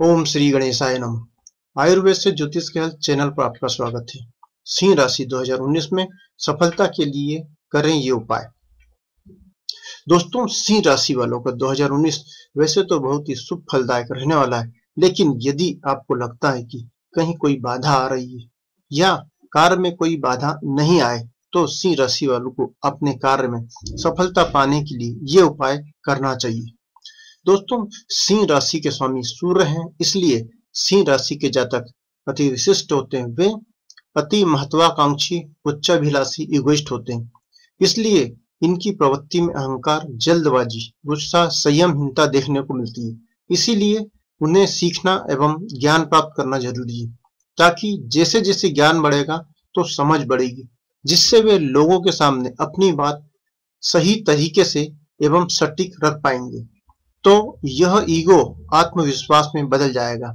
ओम श्री गणेशाय नमः। आयुर्वेद से ज्योतिष के हेल्थ चैनल पर आपका स्वागत है। सिंह राशि 2019 में सफलता के लिए करें ये उपाय। दोस्तों, सिंह राशि वालों का 2019 वैसे तो बहुत ही शुभ फलदायक रहने वाला है, लेकिन यदि आपको लगता है कि कहीं कोई बाधा आ रही है या कार्य में कोई बाधा नहीं आए, तो सिंह राशि वालों को अपने कार्य में सफलता पाने के लिए ये उपाय करना चाहिए। दोस्तों, सिंह राशि के स्वामी सूर्य हैं, इसलिए सिंह राशि के जातक अति विशिष्ट होते हैं। वे अति महत्वाकांक्षी, उच्चाभिलाषी, इगोइस्ट होते हैं। इसलिए इनकी प्रवृत्ति में अहंकार, जल्दबाजी, गुस्सा, संयमहीनता देखने को मिलती है। इसीलिए उन्हें सीखना एवं ज्ञान प्राप्त करना जरूरी है, ताकि जैसे जैसे ज्ञान बढ़ेगा तो समझ बढ़ेगी, जिससे वे लोगों के सामने अपनी बात सही तरीके से एवं सटीक रख पाएंगे। तो यह ईगो आत्मविश्वास में बदल जाएगा।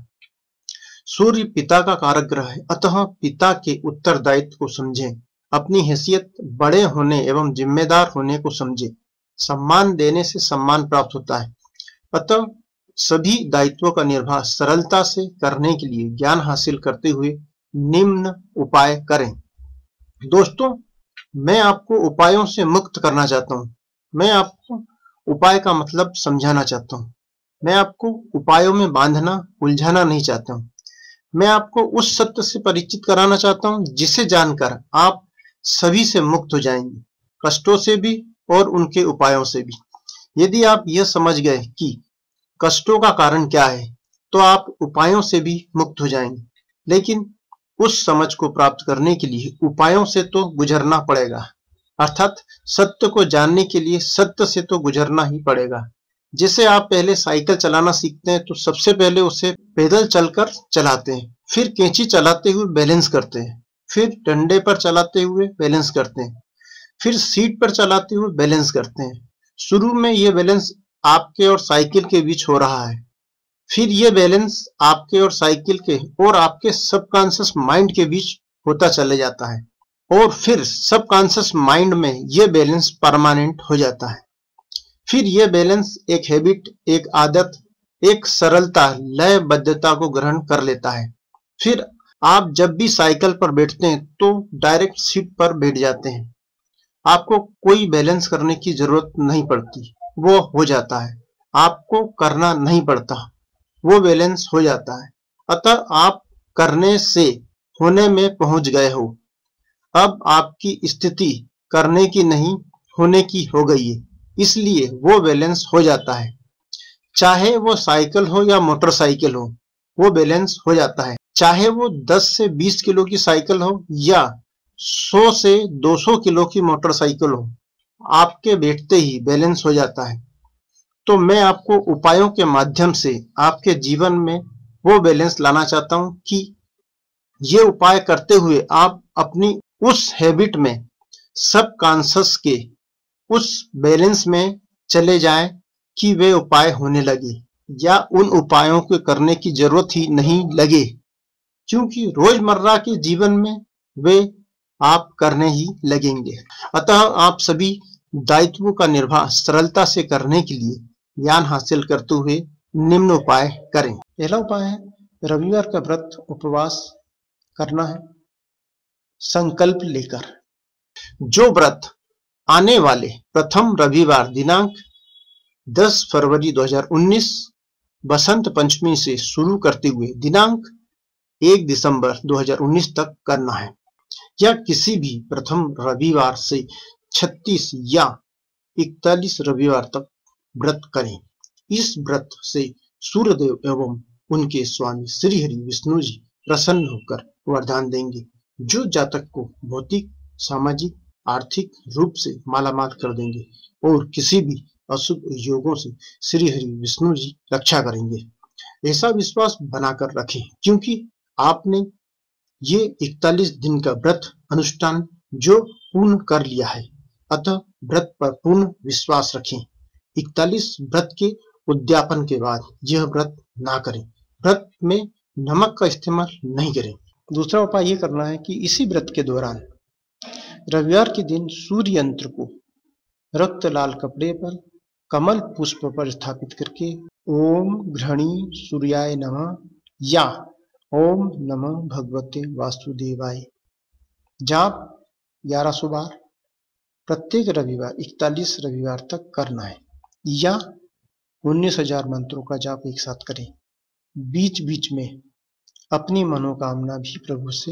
सूर्य पिता का कारक ग्रह है, अतः पिता के उत्तरदायित्व को समझें, अपनी हैसियत, बड़े होने एवं जिम्मेदार होने को समझें। सम्मान देने से सम्मान प्राप्त होता है, अतः सभी दायित्वों का निर्वाह सरलता से करने के लिए ज्ञान हासिल करते हुए निम्न उपाय करें। दोस्तों, मैं आपको उपायों से मुक्त करना चाहता हूं। मैं आपको उपाय का मतलब समझाना चाहता हूं। मैं आपको उपायों में बांधना, उलझाना नहीं चाहता हूं। मैं आपको उस सत्य से परिचित कराना चाहता हूं जिसे जानकर आप सभी से मुक्त हो जाएंगे, कष्टों से भी और उनके उपायों से भी। यदि आप यह समझ गए कि कष्टों का कारण क्या है, तो आप उपायों से भी मुक्त हो जाएंगे। लेकिन उस समझ को प्राप्त करने के लिए उपायों से तो गुजरना पड़ेगा, अर्थात सत्य को जानने के लिए सत्य से तो गुजरना ही पड़ेगा। जैसे आप पहले साइकिल चलाना सीखते हैं तो सबसे पहले उसे पैदल चलकर चलाते हैं, फिर कैंची चलाते हुए बैलेंस करते हैं, फिर डंडे पर चलाते हुए बैलेंस करते हैं, फिर सीट पर चलाते हुए बैलेंस करते हैं। शुरू में यह बैलेंस आपके और साइकिल के बीच हो रहा है, फिर यह बैलेंस आपके और साइकिल के और आपके सबकॉन्शियस माइंड के बीच होता चले जाता है, और फिर सबकॉन्शियस माइंड में यह बैलेंस परमानेंट हो जाता है। फिर यह बैलेंस एक हैबिट, एक आदत, एक सरलता, लयबद्धता को ग्रहण कर लेता है। फिर आप जब भी साइकिल पर बैठते हैं तो डायरेक्ट सीट पर बैठ जाते हैं। आपको कोई बैलेंस करने की जरूरत नहीं पड़ती, वो हो जाता है। आपको करना नहीं पड़ता, वो बैलेंस हो जाता है। अतः आप करने से होने में पहुंच गए हो। अब आपकी स्थिति करने की नहीं, होने की हो गई है, इसलिए वो बैलेंस हो जाता है। चाहे वो साइकिल हो या मोटरसाइकिल हो, वो बैलेंस हो जाता है। चाहे वो 10 से 20 किलो की साइकिल हो या 100 से 200 किलो की मोटरसाइकिल हो, आपके बैठते ही बैलेंस हो जाता है। तो मैं आपको उपायों के माध्यम से आपके जीवन में वो बैलेंस लाना चाहता हूं कि ये उपाय करते हुए आप अपनी उस हैबिट में, सबकॉन्शियस के उस बैलेंस में चले जाएं कि वे उपाय होने लगे, या उन उपायों को करने की जरूरत ही नहीं लगे, क्योंकि रोजमर्रा के जीवन में वे आप करने ही लगेंगे। अतः आप सभी दायित्वों का निर्वाह सरलता से करने के लिए ज्ञान हासिल करते हुए निम्न उपाय करें। पहला उपाय है रविवार का व्रत उपवास करना है, संकल्प लेकर। जो व्रत आने वाले प्रथम रविवार दिनांक 10 फरवरी 2019 बसंत पंचमी से शुरू करते हुए दिनांक 1 दिसंबर 2019 तक करना है, या किसी भी प्रथम रविवार से 36 या 41 रविवार तक व्रत करें। इस व्रत से सूर्यदेव एवं उनके स्वामी श्री हरि विष्णु जी प्रसन्न होकर वरदान देंगे, जो जातक को भौतिक, सामाजिक, आर्थिक रूप से मालामाल कर देंगे, और किसी भी अशुभ योगों से श्री हरि विष्णु जी रक्षा करेंगे। ऐसा विश्वास बनाकर रखें, क्योंकि आपने ये 41 दिन का व्रत अनुष्ठान जो पूर्ण कर लिया है, अतः व्रत पर पूर्ण विश्वास रखें। 41 व्रत के उद्यापन के बाद यह व्रत ना करें। व्रत में नमक का इस्तेमाल नहीं करें। दूसरा उपाय यह करना है कि इसी व्रत के दौरान रविवार के दिन सूर्य यंत्र को रक्त लाल कपड़े पर कमल पुष्प पर स्थापित करके ओम घृणी सूर्याय नमः या ओम नमः भगवते वासुदेवाय जाप 1100 बार प्रत्येक रविवार 41 रविवार तक करना है, या 19,000 मंत्रों का जाप एक साथ करें। बीच बीच में अपनी मनोकामना भी प्रभु से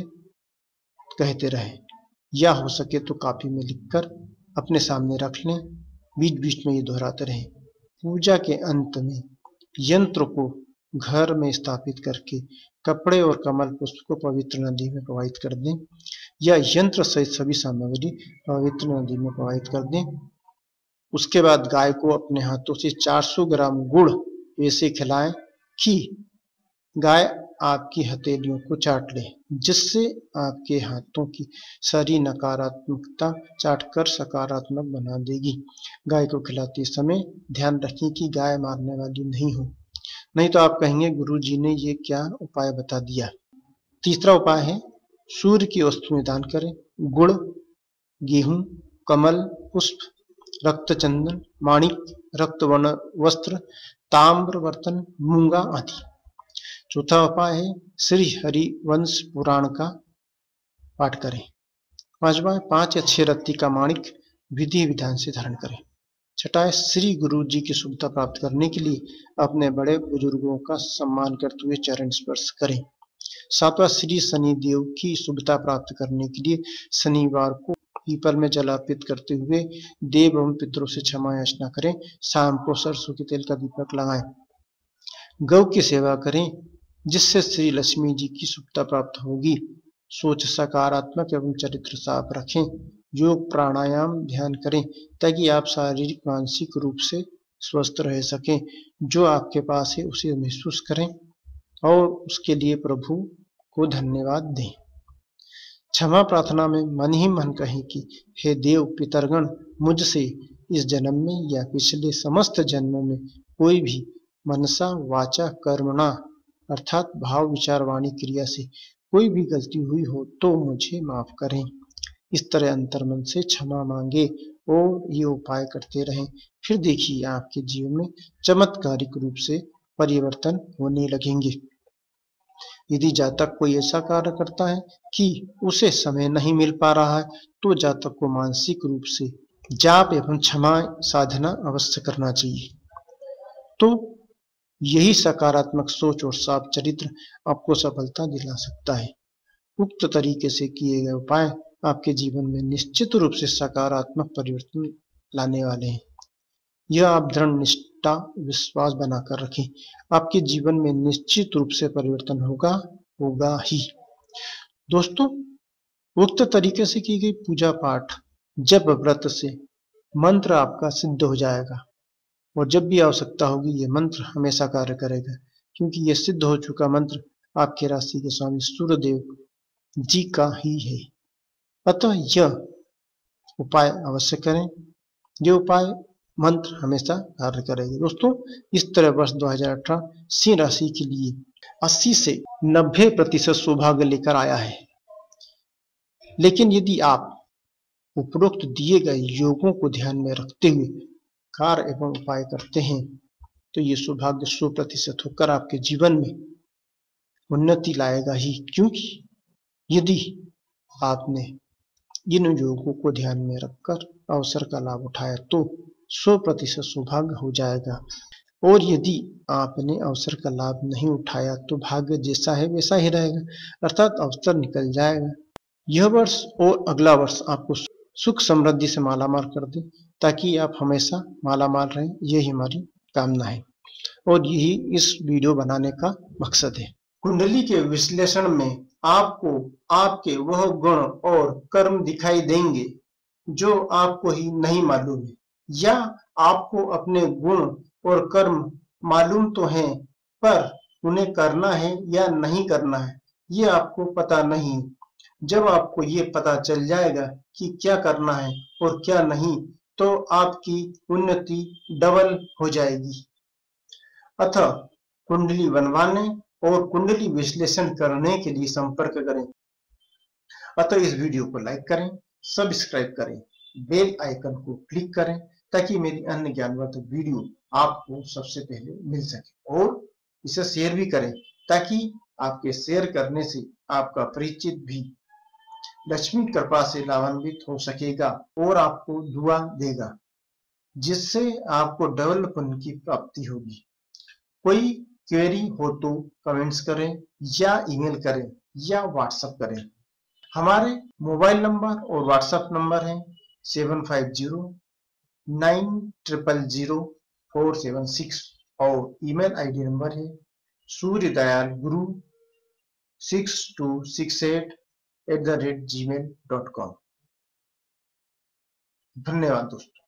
कहते रहें, या हो सके तो कॉपी में लिखकर अपने सामने रख लें, बीच बीच में ये दोहराते रहें। पूजा के अंत में यंत्र को घर में स्थापित करके कपड़े और कमल पुष्प को पवित्र नदी में प्रवाहित कर दें, या यंत्र सहित सभी सामग्री पवित्र नदी में प्रवाहित कर दें। उसके बाद गाय को अपने हाथों से 400 ग्राम गुड़ ऐसे खिलाएं कि गाय आपकी हथेलियों को चाट ले, जिससे आपके हाथों की सारी नकारात्मकता चाटकर सकारात्मक बना देगी। गाय को खिलाते समय ध्यान रखें कि गाय मारने वाली नहीं हो, नहीं तो आप कहेंगे गुरुजी ने ये क्या उपाय बता दिया। तीसरा उपाय है सूर्य की वस्तुएं दान करें। गुड़, गेहूं, कमल पुष्प, रक्त चंदन, माणिक, रक्तवर्ण वस्त्र, ताम्र बर्तन, मूंगा आदि। चौथा उपाय है श्री हरिवंश पुराण का पाठ करें। पांचवा है 5 या 6 रत्ती का माणिक विधि विधान से धारण करें। छठा है श्री गुरु जी की शुभता प्राप्त करने के लिए अपने बड़े बुजुर्गों का सम्मान करते हुए चरण स्पर्श करें। सातवां श्री शनि देव की शुभता प्राप्त करने के लिए शनिवार को पीपल में जल अर्पित करते हुए देव एवं पितरों से क्षमा याचना करें। शाम को सरसों के तेल का दीपक लगाएं। गौ की सेवा करें, जिससे श्री लक्ष्मी जी की शुभता प्राप्त होगी। सोच सकारात्मक एवं चरित्र साफ रखें। योग प्राणायाम ध्यान करें ताकि आप शारीरिक मानसिक रूप से स्वस्थ रह सकें। जो आपके पास है उसे महसूस करें और उसके लिए प्रभु को धन्यवाद दें। क्षमा प्रार्थना में मन ही मन कहें कि हे देव पितरगण, मुझसे इस जन्म में या पिछले समस्त जन्मों में कोई भी मनसा वाचा कर्मणा अर्थात भाव विचार वाणी क्रिया से कोई भी गलती हुई हो तो मुझे माफ करें। इस तरह अंतर्मन से क्षमा मांगे और ये उपाय करते रहें। फिर देखिए आपके जीवन में चमत्कारिक रूप से परिवर्तन होने लगेंगे। यदि जातक कोई ऐसा कार्य करता है कि उसे समय नहीं मिल पा रहा है तो जातक को मानसिक रूप से जाप एवं क्षमा साधना अवश्य करना चाहिए। तो यही सकारात्मक सोच और साफ चरित्र आपको सफलता दिला सकता है। उक्त तरीके से किए गए उपाय आपके जीवन में निश्चित रूप से सकारात्मक परिवर्तन लाने वाले हैं। यह आप दृढ़ निष्ठा विश्वास बनाकर रखें, आपके जीवन में निश्चित रूप से परिवर्तन होगा ही। दोस्तों, उक्त तरीके से की गई पूजा पाठ जप व्रत से मंत्र आपका सिद्ध हो जाएगा और जब भी आवश्यकता होगी ये मंत्र हमेशा कार्य करेगा, क्योंकि यह सिद्ध हो चुका मंत्र आपके राशि के स्वामी सूर्यदेव जी का ही है। अतः यह उपाय अवश्य करें। यह उपाय मंत्र हमेशा कार्य करेगा। दोस्तों, इस तरह वर्ष 2018 सिंह राशि के लिए 80 से 90% सौभाग्य लेकर आया है। लेकिन यदि आप उपरोक्त दिए गए योगों को ध्यान में रखते हुए कार्य एवं उपाय करते हैं तो ये सौभाग्य 100% होकर आपके जीवन में उन्नति लाएगा ही, क्योंकि यदि आपने इन योगों को ध्यान में रखकर अवसर का लाभ उठाया तो 100% सौभाग्य हो जाएगा। और यदि आपने अवसर का लाभ नहीं उठाया तो भाग्य जैसा है वैसा ही रहेगा, अर्थात अवसर निकल जाएगा। यह वर्ष और अगला वर्ष आपको सुख समृद्धि से मालामाल कर दे ताकि आप हमेशा मालामाल रहें, यही हमारी कामना है और यही इस वीडियो बनाने का मकसद है। कुंडली के विश्लेषण में आपको आपके वह गुण और कर्म दिखाई देंगे जो आपको ही नहीं मालूम है, या आपको अपने गुण और कर्म मालूम तो हैं पर उन्हें करना है या नहीं करना है ये आपको पता नहीं। जब आपको ये पता चल जाएगा कि क्या करना है और क्या नहीं तो आपकी उन्नति डबल हो जाएगी। अतः कुंडली बनवाने और कुंडली विश्लेषण करने के लिए संपर्क करें। अतः इस वीडियो को लाइक करें, सब्सक्राइब करें, बेल आइकन को क्लिक करें ताकि मेरी अन्य ज्ञानवर्धक वीडियो आपको सबसे पहले मिल सके। और इसे शेयर भी करें ताकि आपके शेयर करने से आपका परिचित भी लक्ष्मी कृपा से लाभान्वित हो सकेगा और आपको दुआ देगा, जिससे आपको डबल पुण्य की प्राप्ति होगी। कोई क्वेरी हो तो कमेंट्स करें या ईमेल करें या व्हाट्सएप करें। हमारे मोबाइल नंबर और व्हाट्सएप नंबर है 7509000476 और ईमेल आईडी नंबर है suryadayalguru6268@gmail.com। धन्यवाद दोस्तों।